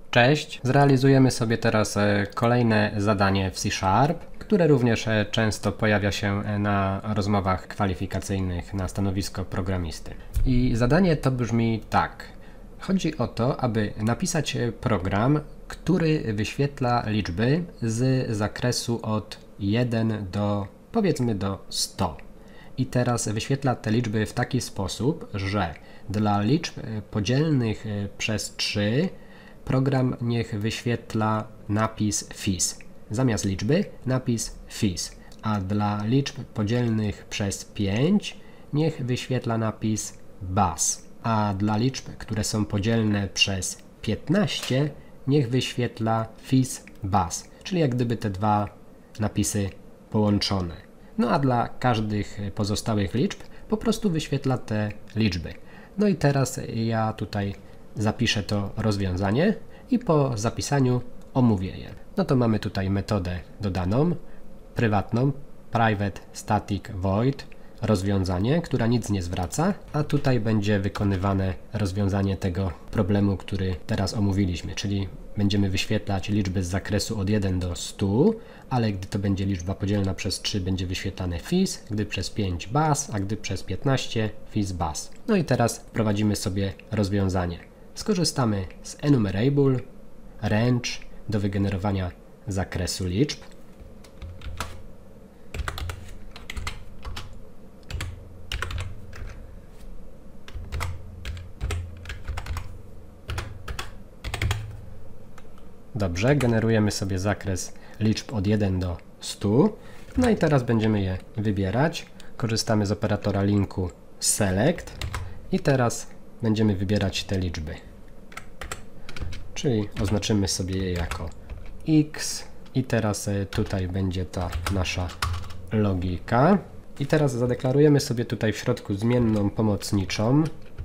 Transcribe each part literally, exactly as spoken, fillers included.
Cześć! Zrealizujemy sobie teraz kolejne zadanie w C Sharp, które również często pojawia się na rozmowach kwalifikacyjnych na stanowisko programisty. I zadanie to brzmi tak. Chodzi o to, aby napisać program, który wyświetla liczby z zakresu od jeden do, powiedzmy, do stu. I teraz wyświetla te liczby w taki sposób, że dla liczb podzielnych przez trzy program niech wyświetla napis fis. Zamiast liczby napis fis. A dla liczb podzielnych przez pięć niech wyświetla napis bas. A dla liczb, które są podzielne przez piętnaście, niech wyświetla fis bas. Czyli jak gdyby te dwa napisy połączone. No a dla każdych pozostałych liczb po prostu wyświetla te liczby. No i teraz ja tutaj zapiszę to rozwiązanie i po zapisaniu omówię je. No to mamy tutaj metodę dodaną, prywatną, private static void, rozwiązanie, która nic nie zwraca, a tutaj będzie wykonywane rozwiązanie tego problemu, który teraz omówiliśmy, czyli będziemy wyświetlać liczby z zakresu od jeden do stu, ale gdy to będzie liczba podzielna przez trzy, będzie wyświetlane fis, gdy przez pięć bas, a gdy przez piętnaście fis bas. No i teraz wprowadzimy sobie rozwiązanie. Skorzystamy z enumerable, range do wygenerowania zakresu liczb. Dobrze, generujemy sobie zakres liczb od jeden do stu. No i teraz będziemy je wybierać. Korzystamy z operatora linku select i teraz będziemy wybierać te liczby. Czyli oznaczymy sobie je jako x i teraz tutaj będzie ta nasza logika. I teraz zadeklarujemy sobie tutaj w środku zmienną pomocniczą.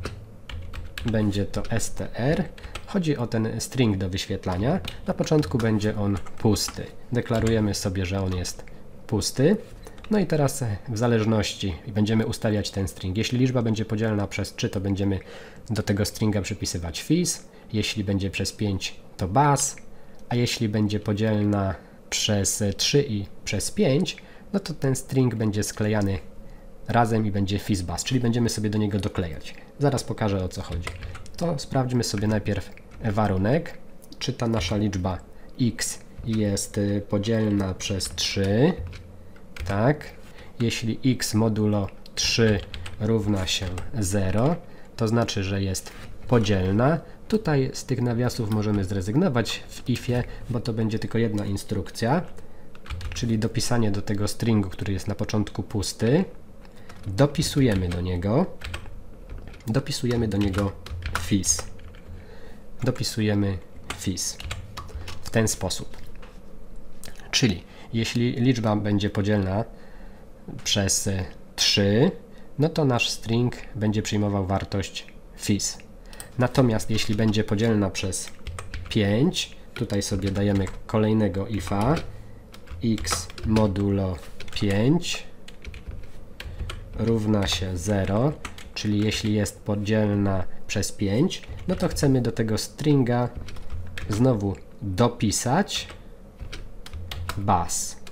Będzie to str. Chodzi o ten string do wyświetlania. Na początku będzie on pusty. Deklarujemy sobie, że on jest pusty. No i teraz w zależności będziemy ustawiać ten string. Jeśli liczba będzie podzielna przez trzy, to będziemy do tego stringa przypisywać fis. Jeśli będzie przez pięć, to bas. A jeśli będzie podzielna przez trzy i przez pięć, no to ten string będzie sklejany razem i będzie fis bas, czyli będziemy sobie do niego doklejać. Zaraz pokażę, o co chodzi. To sprawdźmy sobie najpierw warunek, czy ta nasza liczba x jest podzielna przez trzy. Tak. Jeśli x modulo trzy równa się zero, to znaczy, że jest podzielna. Tutaj z tych nawiasów możemy zrezygnować w ifie, bo to będzie tylko jedna instrukcja, czyli dopisanie do tego stringu, który jest na początku pusty. Dopisujemy do niego, dopisujemy do niego fis. Dopisujemy fis w ten sposób. Czyli jeśli liczba będzie podzielna przez trzy, no to nasz string będzie przyjmował wartość fis. Natomiast jeśli będzie podzielna przez pięć, tutaj sobie dajemy kolejnego ifa, x modulo pięć równa się zero, czyli jeśli jest podzielna przez pięć, no to chcemy do tego stringa znowu dopisać bas.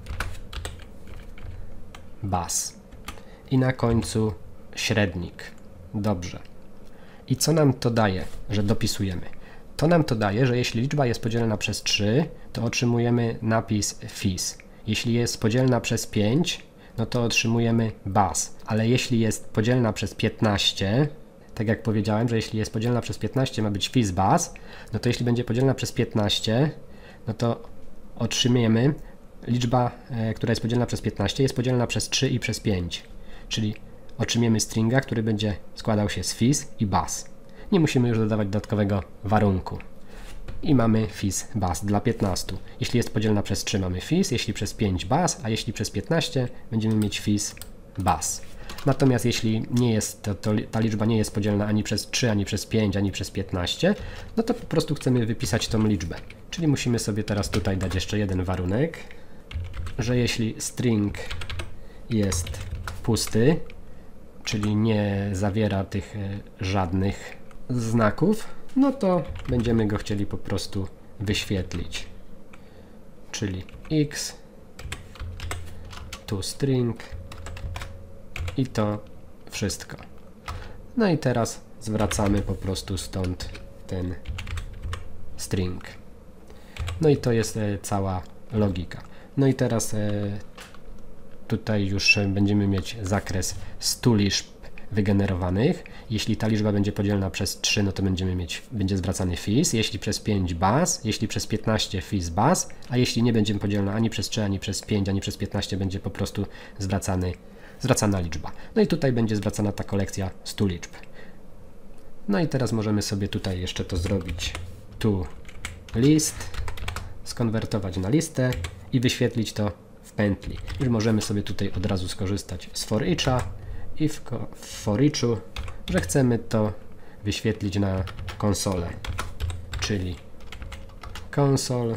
Bas. I na końcu średnik. Dobrze. I co nam to daje, że dopisujemy? To nam to daje, że jeśli liczba jest podzielna przez trzy, to otrzymujemy napis fis. Jeśli jest podzielna przez pięć, no to otrzymujemy bas. Ale jeśli jest podzielna przez piętnaście, tak jak powiedziałem, że jeśli jest podzielna przez piętnaście ma być fis bas, no to jeśli będzie podzielna przez piętnaście, no to otrzymujemy liczba, e, która jest podzielna przez piętnaście, jest podzielna przez trzy i przez pięć. Czyli otrzymiemy stringa, który będzie składał się z fis i bas. Nie musimy już dodawać dodatkowego warunku. I mamy fis bas dla piętnastu. Jeśli jest podzielna przez trzy, mamy fis, jeśli przez pięć bas, a jeśli przez piętnaście będziemy mieć fis bas. Natomiast jeśli nie jest, to, to ta liczba nie jest podzielna ani przez trzy, ani przez pięć, ani przez piętnaście, no to po prostu chcemy wypisać tą liczbę. Czyli musimy sobie teraz tutaj dać jeszcze jeden warunek, że jeśli string jest pusty, czyli nie zawiera tych żadnych znaków, no to będziemy go chcieli po prostu wyświetlić. Czyli x, tu string i to wszystko. No i teraz zwracamy po prostu stąd ten string. No i to jest e, cała logika. No i teraz e, tutaj już będziemy mieć zakres stu liczb wygenerowanych. Jeśli ta liczba będzie podzielona przez trzy, no to będziemy mieć, będzie zwracany fis, jeśli przez pięć baz, jeśli przez piętnaście fis baz, a jeśli nie będzie podzielona ani przez trzy, ani przez pięć, ani przez piętnaście, będzie po prostu zwracany, zwracana liczba. No i tutaj będzie zwracana ta kolekcja stu liczb. No i teraz możemy sobie tutaj jeszcze to zrobić to list, skonwertować na listę i wyświetlić to w pętli. Już możemy sobie tutaj od razu skorzystać z for eacha i w, w for eachu, że chcemy to wyświetlić na konsolę, czyli console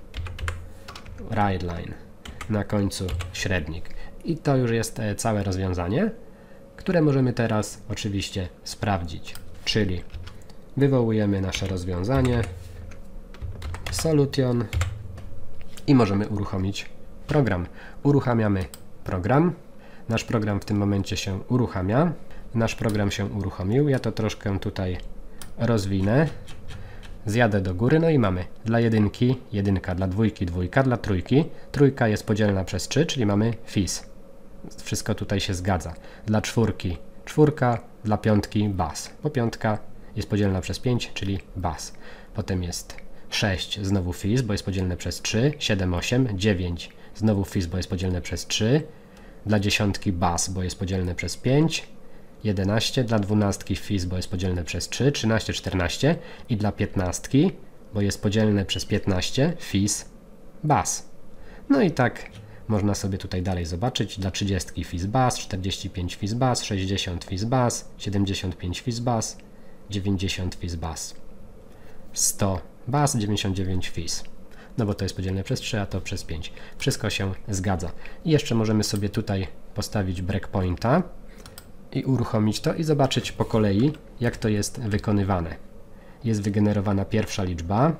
writeLine, na końcu średnik. I to już jest całe rozwiązanie, które możemy teraz oczywiście sprawdzić, czyli wywołujemy nasze rozwiązanie solution i możemy uruchomić program. Uruchamiamy program. Nasz program w tym momencie się uruchamia. Nasz program się uruchomił. Ja to troszkę tutaj rozwinę. Zjadę do góry, no i mamy dla jedynki jedynka, dla dwójki dwójka, dla trójki. Trójka jest podzielna przez trzy, czyli mamy fis. Wszystko tutaj się zgadza. Dla czwórki czwórka, dla piątki baz, bo piątka jest podzielna przez pięć, czyli baz. Potem jest sześć, znowu fis, bo jest podzielne przez trzy, siedem, osiem, dziewięć, znowu fis, bo jest podzielne przez trzy, dla dziesiątki baz, bo jest podzielne przez pięć, jedenaście, dla dwunastki fis, bo jest podzielne przez trzy, trzynaście, czternaście i dla piętnastki, bo jest podzielne przez piętnaście, fis, baz. No i tak można sobie tutaj dalej zobaczyć. Dla trzydziestki fis baz, czterdzieści pięć fis baz, sześćdziesiąt fis baz, siedemdziesiąt pięć fis baz, dziewięćdziesiąt fis baz, sto baz, dziewięćdziesiąt dziewięć fis. No bo to jest podzielne przez trzy, a to przez pięć. Wszystko się zgadza. I jeszcze możemy sobie tutaj postawić breakpointa i uruchomić to i zobaczyć po kolei, jak to jest wykonywane. Jest wygenerowana pierwsza liczba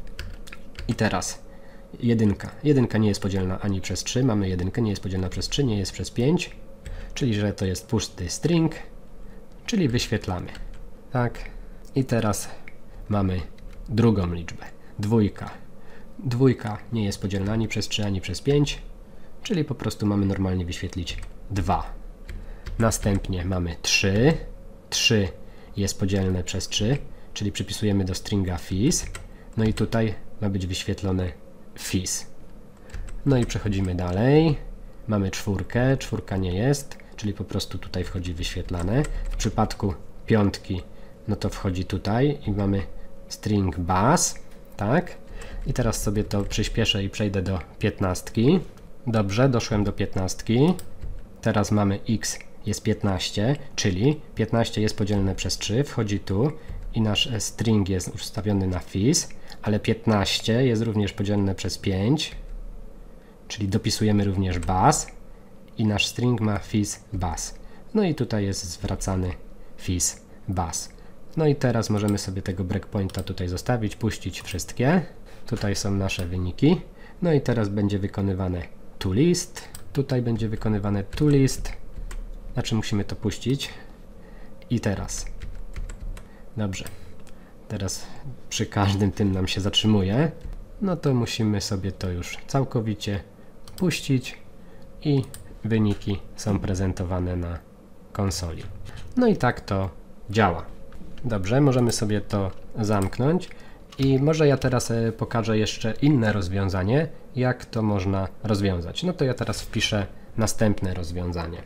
i teraz jedynka. Jedynka nie jest podzielna ani przez trzy, mamy jedynkę, nie jest podzielna przez trzy, nie jest przez pięć, czyli że to jest pusty string, czyli wyświetlamy. Tak. I teraz mamy drugą liczbę. Dwójka. Dwójka nie jest podzielna ani przez trzy, ani przez pięć, czyli po prostu mamy normalnie wyświetlić dwa. Następnie mamy trzy. trzy jest podzielne przez trzy, czyli przypisujemy do stringa fis. No i tutaj ma być wyświetlone fis. No i przechodzimy dalej. Mamy czwórkę. Czwórka nie jest, czyli po prostu tutaj wchodzi wyświetlane. W przypadku piątki, no to wchodzi tutaj i mamy string baz, tak? I teraz sobie to przyspieszę i przejdę do piętnastki. Dobrze, doszłem do piętnastki. Teraz mamy x jest piętnaście, czyli piętnaście jest podzielne przez trzy, wchodzi tu i nasz string jest ustawiony na fis, ale piętnaście jest również podzielne przez pięć, czyli dopisujemy również baz i nasz string ma fis baz. No i tutaj jest zwracany fis baz. No i teraz możemy sobie tego breakpointa tutaj zostawić, puścić wszystkie. Tutaj są nasze wyniki. No i teraz będzie wykonywane toList. Tutaj będzie wykonywane toList. Znaczy musimy to puścić. I teraz. Dobrze. Teraz przy każdym tym nam się zatrzymuje. No to musimy sobie to już całkowicie puścić i wyniki są prezentowane na konsoli. No i tak to działa. Dobrze, możemy sobie to zamknąć i może ja teraz pokażę jeszcze inne rozwiązanie, jak to można rozwiązać. No to ja teraz wpiszę następne rozwiązanie.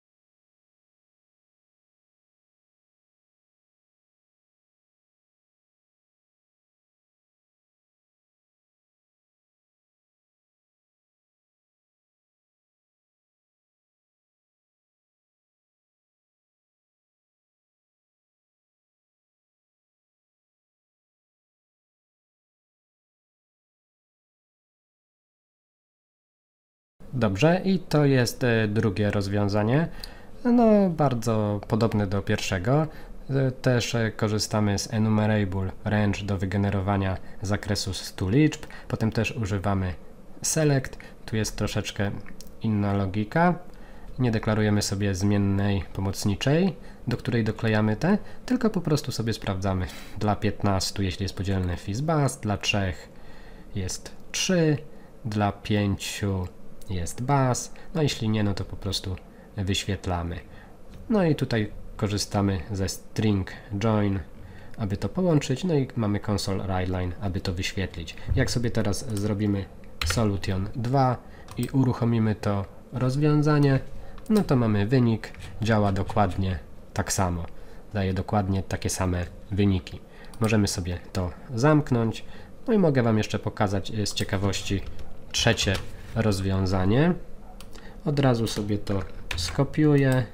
Dobrze, i to jest drugie rozwiązanie, no bardzo podobne do pierwszego. Też korzystamy z enumerable range do wygenerowania zakresu stu liczb. Potem też używamy select. Tu jest troszeczkę inna logika. Nie deklarujemy sobie zmiennej pomocniczej, do której doklejamy te, tylko po prostu sobie sprawdzamy. Dla piętnastu, jeśli jest podzielne fizbas, dla trzech jest trzy, dla pięciu jest bas, no jeśli nie, no to po prostu wyświetlamy. No i tutaj korzystamy ze string join, aby to połączyć, no i mamy console writeline, aby to wyświetlić. Jak sobie teraz zrobimy solution dwa i uruchomimy to rozwiązanie, no to mamy wynik, działa dokładnie tak samo, daje dokładnie takie same wyniki. Możemy sobie to zamknąć, no i mogę Wam jeszcze pokazać z ciekawości trzecie rozwiązanie. Od razu sobie to skopiuję,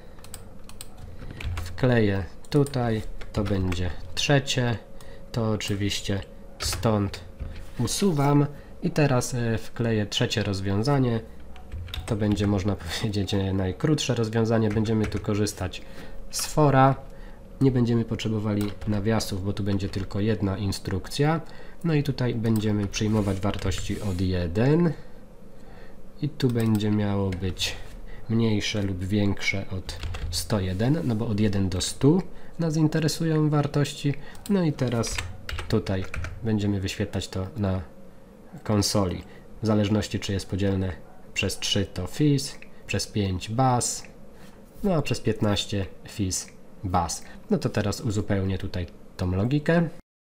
wkleję tutaj, to będzie trzecie, to oczywiście stąd usuwam i teraz wkleję trzecie rozwiązanie. To będzie, można powiedzieć, najkrótsze rozwiązanie. Będziemy tu korzystać z fora. Nie będziemy potrzebowali nawiasów, bo tu będzie tylko jedna instrukcja. No i tutaj będziemy przyjmować wartości od jeden. I tu będzie miało być mniejsze lub większe od sto jeden, no bo od jeden do stu nas interesują wartości. No i teraz tutaj będziemy wyświetlać to na konsoli. W zależności, czy jest podzielne przez trzy to fizz, przez pięć bas, no a przez piętnaście fizz bas. No to teraz uzupełnię tutaj tą logikę.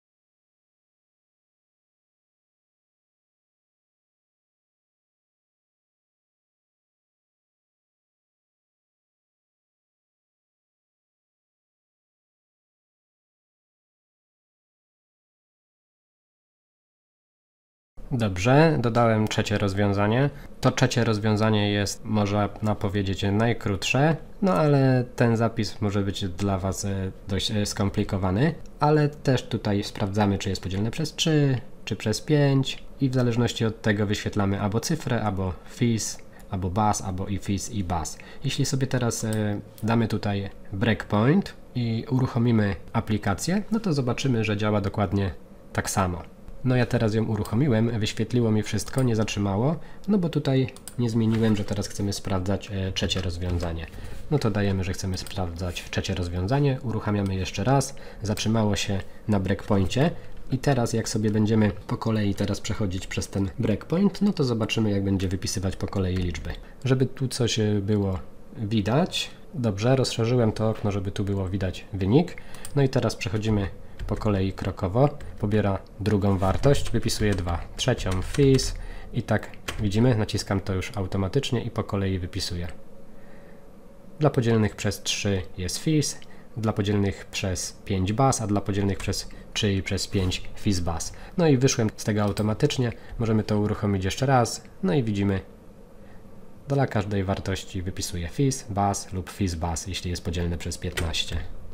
Dobrze, dodałem trzecie rozwiązanie. To trzecie rozwiązanie jest, można powiedzieć, najkrótsze, no ale ten zapis może być dla Was dość skomplikowany, ale też tutaj sprawdzamy, czy jest podzielne przez trzy, czy przez pięć i w zależności od tego wyświetlamy albo cyfrę, albo fizz, albo bas, albo i fizz i bas. Jeśli sobie teraz damy tutaj breakpoint i uruchomimy aplikację, no to zobaczymy, że działa dokładnie tak samo. No ja teraz ją uruchomiłem, wyświetliło mi wszystko, nie zatrzymało, no bo tutaj nie zmieniłem, że teraz chcemy sprawdzać e, trzecie rozwiązanie. No to dajemy, że chcemy sprawdzać trzecie rozwiązanie, uruchamiamy jeszcze raz, zatrzymało się na breakpoincie i teraz jak sobie będziemy po kolei teraz przechodzić przez ten breakpoint, no to zobaczymy, jak będzie wypisywać po kolei liczby. Żeby tu coś było widać, dobrze, rozszerzyłem to okno, żeby tu było widać wynik, no i teraz przechodzimy po kolei krokowo, pobiera drugą wartość, wypisuje dwa, trzecią fizz i tak widzimy, naciskam to już automatycznie i po kolei wypisuję. Dla podzielnych przez trzy jest fizz, dla podzielnych przez pięć bas, a dla podzielnych przez trzy i przez pięć fizz bas. No i wyszłem z tego automatycznie, możemy to uruchomić jeszcze raz, no i widzimy, dla każdej wartości wypisuje fizz, bas lub fizz bas, jeśli jest podzielne przez piętnaście.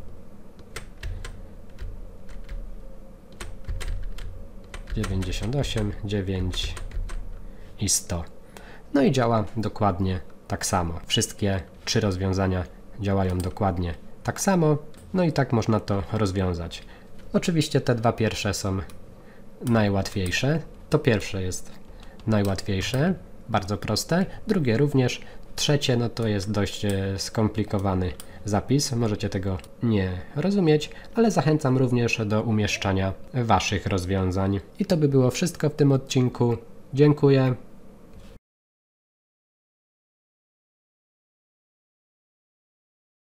dziewięćdziesiąt osiem, dziewięć i sto. No i działa dokładnie tak samo. Wszystkie trzy rozwiązania działają dokładnie tak samo. No i tak można to rozwiązać. Oczywiście te dwa pierwsze są najłatwiejsze. To pierwsze jest najłatwiejsze, bardzo proste. Drugie również. Trzecie, no to jest dość skomplikowany zapis, możecie tego nie rozumieć, ale zachęcam również do umieszczania Waszych rozwiązań. I to by było wszystko w tym odcinku. Dziękuję.